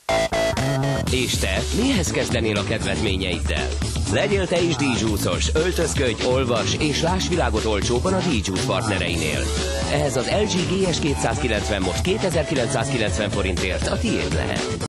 És te, mihez kezdenél a kedvezményeiddel? Legyél te is díjzsúszos, öltözködj, olvas és láss világot olcsóban a díjzsúsz partnereinél. Ehhez az LG GS290 most 2990 forintért a tiéd lehet.